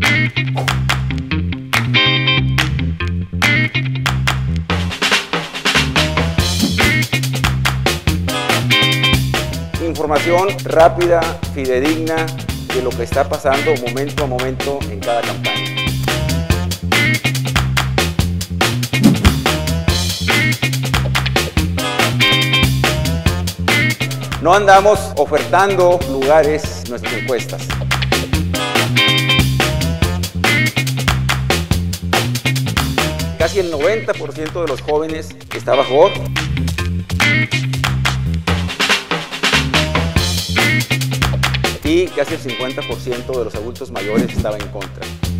Información rápida, fidedigna de lo que está pasando momento a momento en cada campaña. No andamos ofertando lugares en nuestras encuestas. Casi el 90% de los jóvenes está a favor. Y casi el 50% de los adultos mayores estaba en contra.